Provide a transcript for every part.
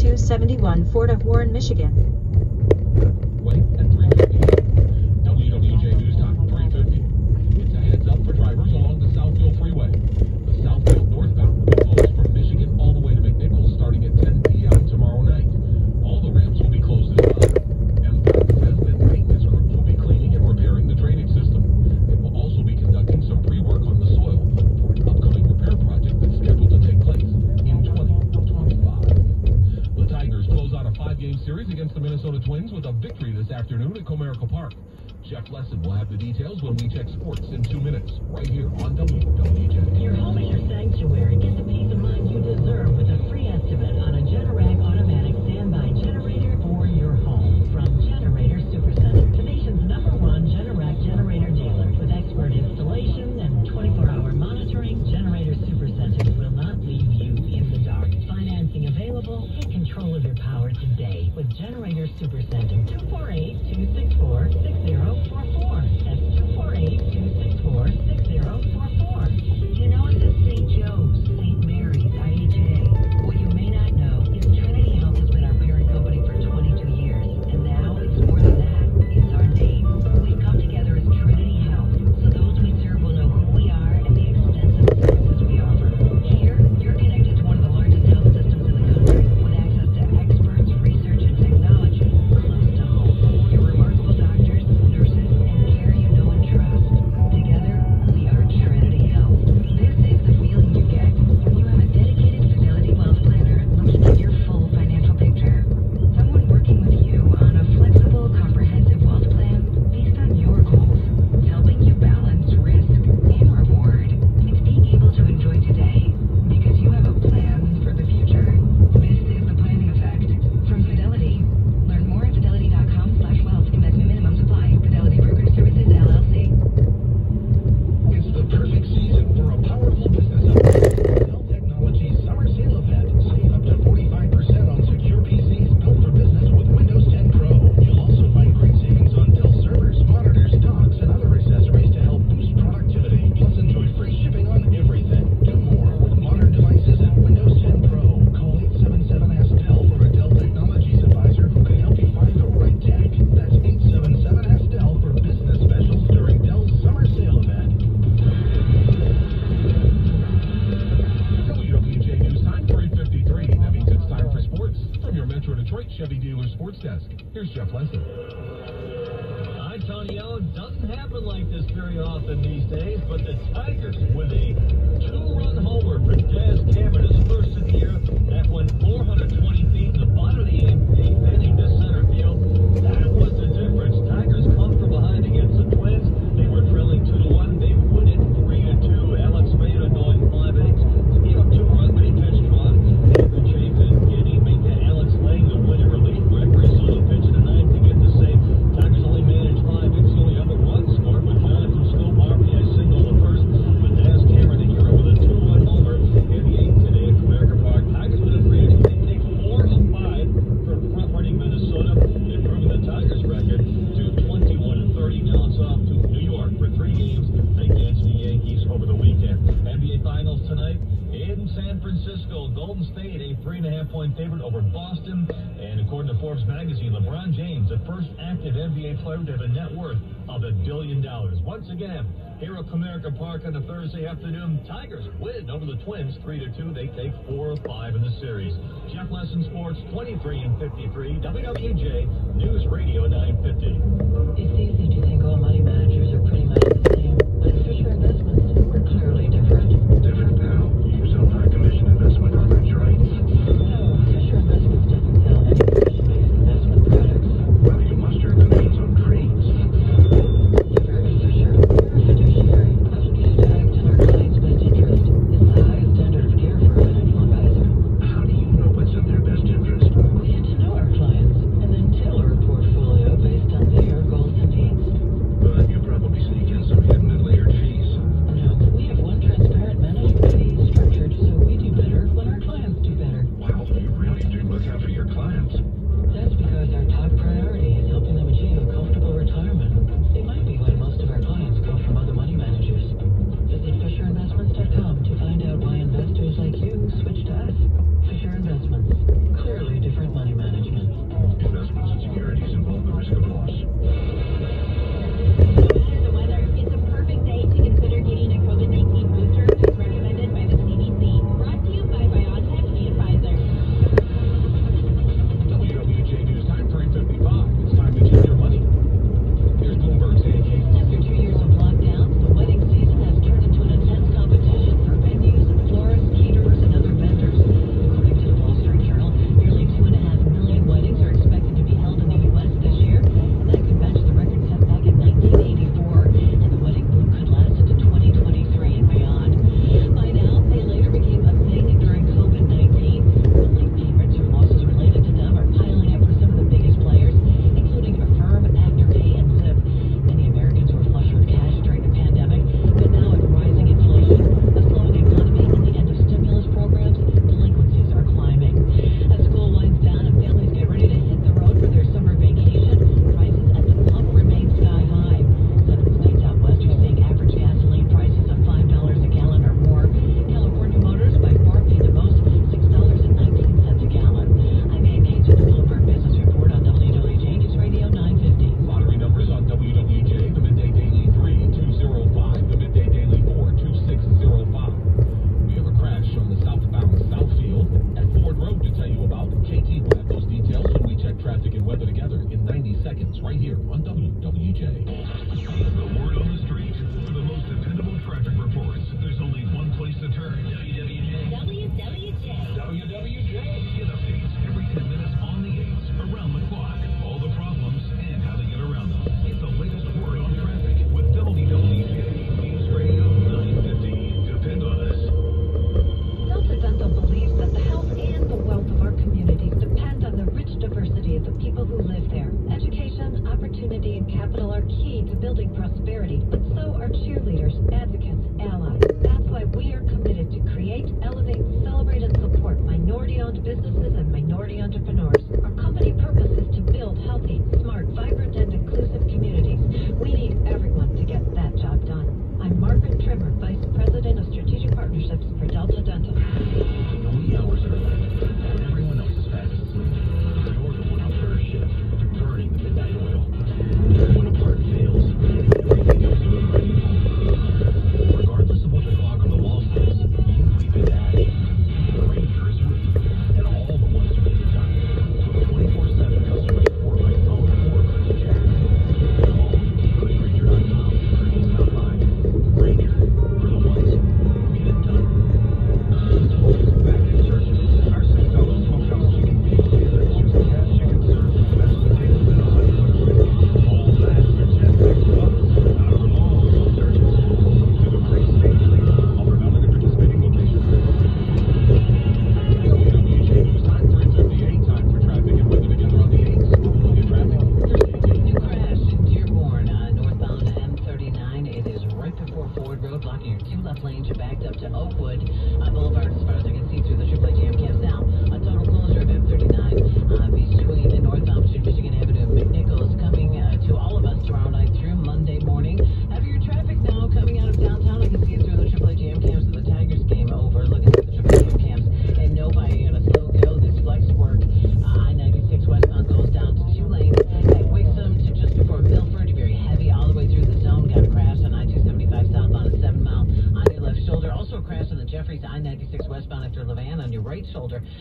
271 Fort of Warren, Michigan. Wait at 350. WWJ News Time, 350. It's a heads up for drivers along the Southfield Freeway. The Southfield northbound will be closed from Michigan all the way to McNichols starting at 10 p.m. tomorrow night. All the ramps will be closed as well. MDOT says that maintenance crews will be cleaning and repairing the drainage system. It will also be conducting some pre-work on the soil for an upcoming repair project that's scheduled to take place in 2025. The Tigers close out a 5-game series against the Minnesota Twins with a victory this afternoon at Comerica Park. Jeff Lesson will have the details when we check sports in 2 minutes, right here on WWJ. Your home is your sanctuary. Get the peace of mind you deserve with a free estimate on a Generac automatic standby generator for your home. From Generator Supercenter, the nation's #1 Generac generator dealer. With expert installation and 24-hour monitoring, Generator Supercenter will not leave you in the dark. Financing available. Take control of your power today with Generator Supercenter. 248-264-6044. That's 248-264-6044. You know it's at St. Joe's, St. Mary's, IHA. What you may not know is Trinity Health has been our parent company for 22 years, and now it's more than that. It's our name. We've come together as Trinity Health, so those we serve will know who we are and the extensive services we offer. Here, you're connected to one of the largest health systems in the country, with access to experts, research, and technology close to home. Your remarkable doctors, nurses, and care you know and trust. Together, we are Trinity Health. This is the feeling you get when you have a dedicated Fidelity Wealth Planner looking at your full financial picture. Someone working with you on a flexible, comprehensive wealth plan based on your goals, helping you balance risk and reward. It's being able to enjoy today because you have a plan for the future. This is the planning effect from Fidelity. Learn more at fidelity.com/wealth. Investment minimums apply. Fidelity Brokerage Services, LLC. It's the perfect season for a powerful business upgrade. Dell Technologies Summer Sale Event. Save up to 45% on secure PCs built for business with Windows 10 Pro. You'll also find great savings on Dell servers, monitors, docks, and other accessories to help boost productivity. Plus, enjoy free shipping on everything. Do more with modern devices and Windows 10 Pro. Call 877-ASK-DELL for a Dell Technologies advisor who can help you find the right tech. That's 877-ASK-DELL for business specials during Dell's Summer Sale Event. WWJ News Time, 3:53. That means it's time for sports. From your Metro Detroit Chevy Dealer Sports Desk, here's Jeff Lesson. Hi, Tonio. Doesn't happen like this very often these days, but the Tigers with a 2-run homer for Daz Cameron, his first of the year. That went 420 feet in the bottom of the 8th inning to center field. That was the difference. Tigers come from behind against the Twins. They were trailing 2-1. They win it 3-2. Alex Maeda going 5 innings. He gave up 2 runs, but he pitched 1. David Chafin getting Alex Lang the winning relief. Gregory Soto pitching a 9th to get the save. Tigers only managed 5 hits. The only other run scored with Jonathan Scope RBI single the first. But Daz Cameron, the hero, with a 2-run homer in the 8th today at Comerica Park. Tigers with a 3-inning. They take 4 of 5 from front-running Minnesota, improving the Tigers' record to 21-30. Now it's off to New York for 3 games against the Yankees over the weekend. NBA Finals tonight in San Francisco. Golden State a 3.5-point favorite over Boston. And according to Forbes magazine, LeBron James, the first active NBA player to have a net worth of $1 billion. Once again, here at Comerica Park on a Thursday afternoon, Tigers win over the Twins 3-2. They take 4 of 5 in the series. Jeff Lesson Sports, 23-53. WWJ News Radio 950. It's easy to think all money managers are pretty much the same, but Fisher Investments, we're clearly different. Different now. You sell high-commission investment products, right? No, Fisher Investments doesn't sell any commission-based investment products. Well, you muster commissions on trades. You've heard of Fisher. We're a fiduciary, obligated to act in our client's best interest. It's the highest standard of care for a financial advisor. How do you know what's in their best interest? We get to know our clients and then tailor a portfolio based on their goals and needs. But you probably sneak in some hidden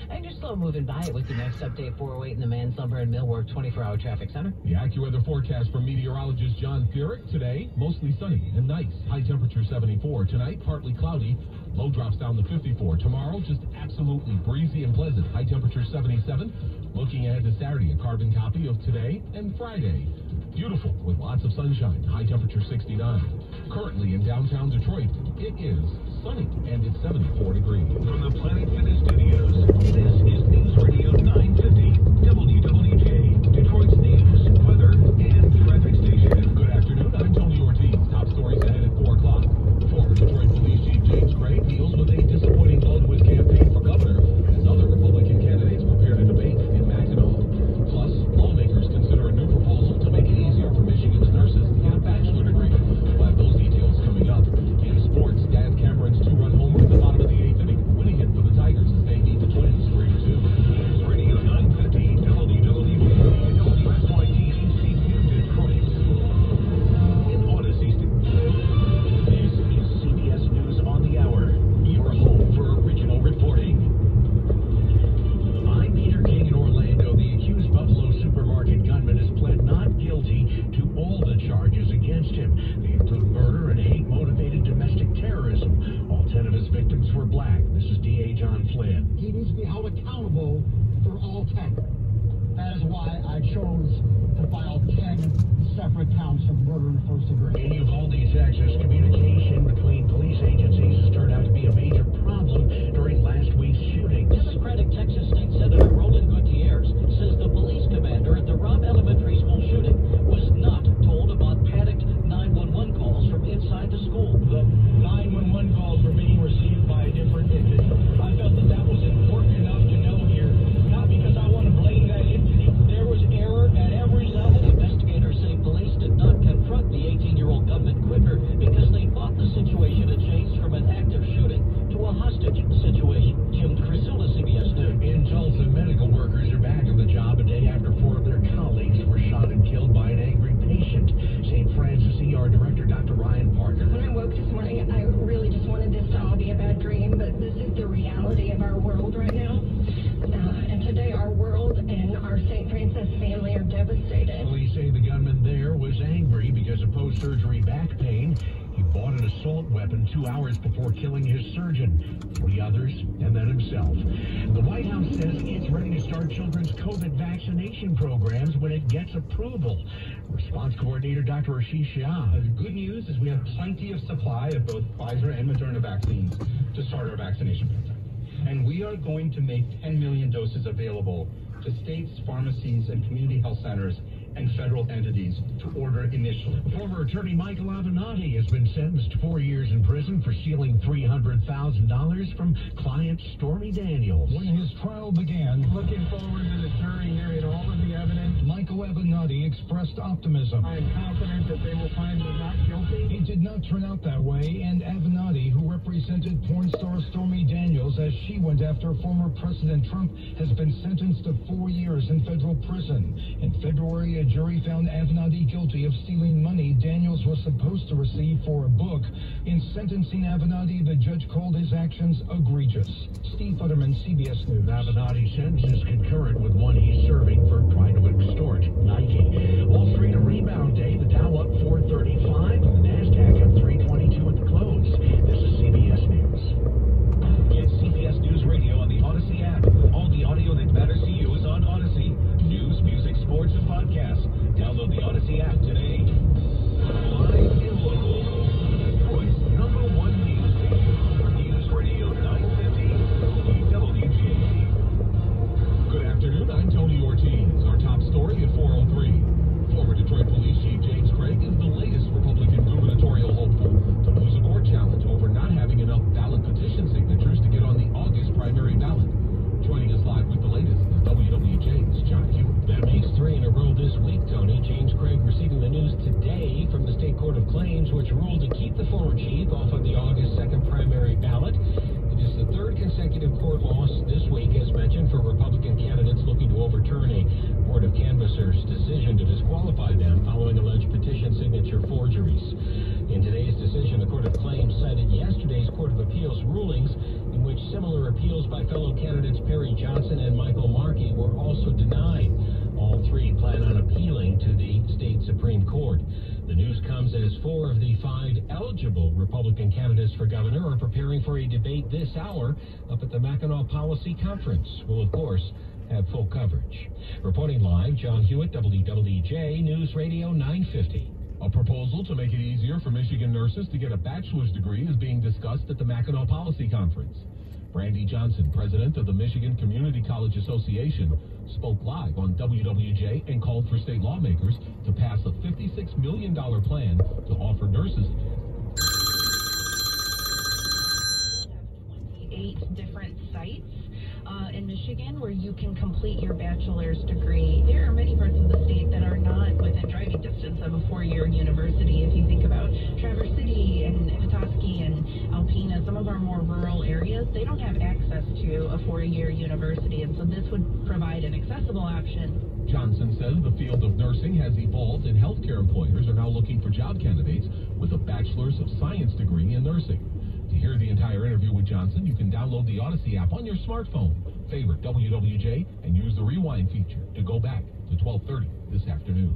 And you're slow moving by it with your next update 408 in the Man's Lumber and Millwork 24-hour traffic center. The AccuWeather forecast from meteorologist John Furyk. Today, mostly sunny and nice. High temperature 74. Tonight, partly cloudy. Low drops down to 54. Tomorrow, just absolutely breezy and pleasant. High temperature 77. Looking ahead to Saturday, a carbon copy of today and Friday. Beautiful with lots of sunshine. High temperature 69. Currently in downtown Detroit, it is sunny and it's 74 degrees. From the Planet Fitness Studios, this is News Radio 950, WWJ, Detroit's news, weather, and traffic station. Good afternoon, I'm Tony Ortiz. Top stories ahead at 4 o'clock. Former Detroit Police Chief James Craig deals with a disappointing close to his campaign for governor as other Republican candidates prepare to debate in Mackinac. Plus, lawmakers consider a new proposal to make it easier for Michigan's nurses to get a bachelor degree. We'll have those details coming up. In sports, Dan Cameron's two-run homer at the bottom of the 8th inning, winning it for the Tigers as they beat the Twins 3-2. News Radio 950, WWJ, WSYTC, Detroit. In Odyssey. This is CBS News on the Hour, your home for original reporting. I'm Peter King in Orlando. The accused Buffalo supermarket gunman has pled not guilty to all the charges against him. They include murder and hate-motivated domestic terrorism. All 10 of his victims were black. This is DA John Flynn. He needs to be held accountable for all 10. That is why I chose to file 10 separate counts of murder in the first degree. In Uvalde, Texas, communication between police agencies has turned out to be a major problem during last week's shooting. Democratic Texas State Senator Roland Gutierrez says the police commander at the Robb Elementary School shooting was not told about panicked 911 calls from inside the school. The 911 calls were being received by a different entity. I felt that that was important enough to know here, not because I want to blame that entity. There was error at every level. Investigators say police did not confront the 18-year-old gunman quicker because they thought the situation had changed from an active shooting to a hostage situation. Jim Crisula, CBS News. In Tulsa, medical workers are back on the job a day after 4 of their colleagues were shot and killed by an angry patient. St. Francis ER Director Dr. Ryan Parker. When I woke this morning, I really just wanted this to all be a bad dream, but this is the reality of our world right now. And today our world and our St. Francis family are devastated. Police say the gunman there was angry because of post-surgery back pain. He bought an assault weapon 2 hours before killing his surgeon, 3 others, and then himself. The White House says it's ready to start children's COVID vaccination programs when it gets approval. Response Coordinator Dr. Ashish Shah. The good news is we have plenty of supply of both Pfizer and Moderna vaccines to start our vaccination program. And we are going to make 10 million doses available to states, pharmacies, and community health centers and federal entities to order initially. Former attorney Michael Avenatti has been sentenced to 4 years in prison for stealing $300,000 from client Stormy Daniels. When his trial began, Looking forward to the jury hearing all of the evidence. Michael Avenatti expressed optimism. I am confident that they will find me not guilty. It did not turn out that way, and Avenatti, who represented porn star Stormy Daniels as she went after former President Trump, has been sentenced to 4 years in federal prison. In February, a jury found Avenatti guilty of stealing money Daniels was supposed to receive for a book. In sentencing Avenatti, the judge called his actions egregious. Steve Futterman, CBS News. Avenatti's sentence is concurrent with one he's serving for trying to extort Nike. Wall Street a rebound day. The Dow up 435 and the NASDAQ up 322 at the close. This is CBS News. Get CBS News Radio on the Odyssey app. All the audio that matters to you is on Odyssey. News, music, sports, and podcasts. Download the Odyssey app today. Live and local. Detroit's #1 news station. News Radio 950 WWJ. Good afternoon, I'm Tony Ortiz. Our top story at 4:03. Former Detroit The news comes as 4 of the 5 eligible Republican candidates for governor are preparing for a debate this hour up at the Mackinac Policy Conference. We'll, of course, have full coverage. Reporting live, John Hewitt, WWJ News Radio 950. A proposal to make it easier for Michigan nurses to get a bachelor's degree is being discussed at the Mackinac Policy Conference. Brandy Johnson, president of the Michigan Community College Association, spoke live on WWJ and called for state lawmakers to pass a $56 million plan to offer nurses 28 different sites in Michigan where you can complete your bachelor's degree. There are many parts of the state that are not within driving distance of a 4-year university. If you think about Traverse City and Petoskey and Alpena, some of our more rural areas, they don't have access to a 4-year university, and so this would provide an accessible option. Johnson says the field of nursing has evolved and healthcare employers are now looking for job candidates with a bachelor's of science degree in nursing. To hear the entire interview with Johnson, you can download the Odyssey app on your smartphone, favorite WWJ, and use the rewind feature to go back to 12:30 this afternoon.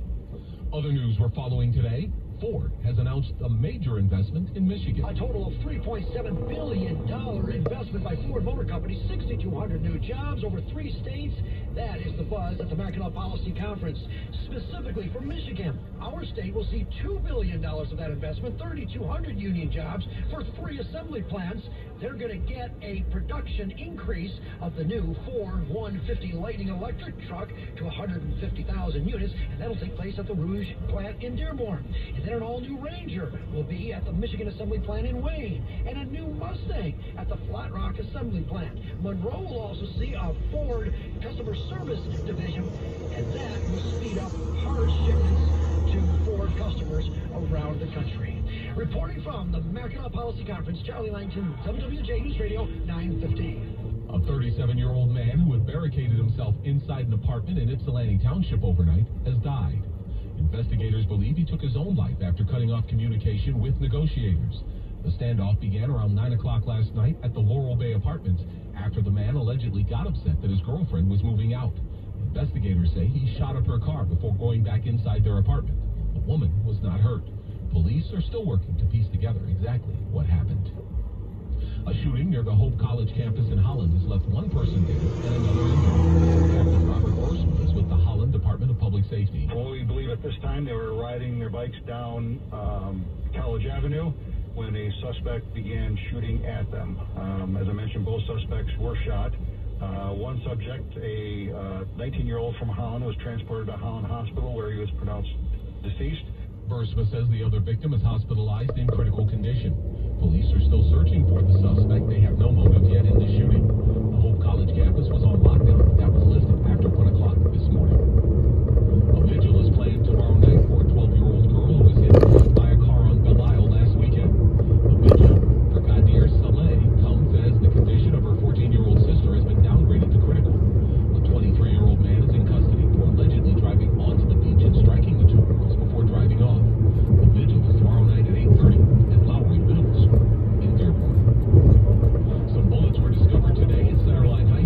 Other news we're following today. Ford has announced a major investment in Michigan. A total of $3.7 billion investment by Ford Motor Company, 6,200 new jobs over 3 states. That is the buzz at the Mackinac Policy Conference. Specifically for Michigan, our state will see $2 billion of that investment, 3,200 union jobs for 3 assembly plants. They're going to get a production increase of the new Ford 150 Lightning electric truck to 150,000 units, and that'll take place at the Rouge plant in Dearborn. And then an all-new Ranger will be at the Michigan Assembly Plant in Wayne, and a new Mustang at the Flat Rock Assembly Plant. Monroe will also see a Ford Customer Service Division, and that will speed up hard shipments to Ford customers around the country. Reporting from the Mackinac Policy Conference, Charlie Langton, WWJ News Radio 950. A 37-year-old man who had barricaded himself inside an apartment in Ypsilanti Township overnight has died. Investigators believe he took his own life after cutting off communication with negotiators. The standoff began around 9 o'clock last night at the Laurel Bay Apartments after the man allegedly got upset that his girlfriend was moving out. Investigators say he shot up her car before going back inside their apartment. The woman was not hurt. Police are still working to piece together exactly what happened. A shooting near the Hope College campus in Holland has left one person dead and another injured. Captain Robert Borsman is with the Holland Department of Public Safety. Well, we believe at this time they were riding their bikes down College Avenue when a suspect began shooting at them. As I mentioned, both suspects were shot. One subject, a 19-year-old from Holland, was transported to Holland Hospital where he was pronounced deceased. Bursma says the other victim is hospitalized in critical condition. Police are still searching for the suspect. They have no motive yet in the shooting. The Hope College campus was on lockdown. That was lifted after 1 o'clock this morning. A vigil is planned tomorrow night for a 12-year-old girl who was hit by a car on Belle Isle last weekend. The vigil for Kadir Saleh comes as the condition of her 14-year-old sister has been downgraded to critical. A 23-year-old man is in custody for allegedly driving onto the beach and striking the 2 girls before driving off. The vigil is tomorrow night at 8:30 at Lowry Middle School in Dearborn. Some bullets were discovered today at Centerline High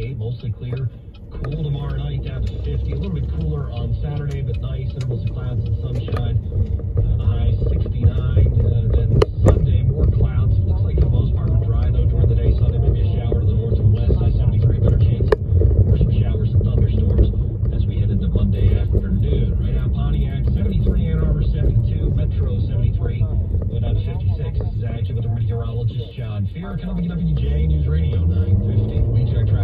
58, mostly clear. Cool tomorrow night, down to 50. A little bit cooler on Saturday, but nice. Intervals of clouds and sunshine. The high 69. Then Sunday, more clouds. Looks like for the most part, dry though during the day. Sunday, maybe a shower to the north and west. High 73, better chance for some showers and thunderstorms as we head into Monday afternoon. Right now, Pontiac 73, Ann Arbor 72, Metro 73. Going down to 56. This is Active with the meteorologist John Fear, coming to WJ News Radio 950. We check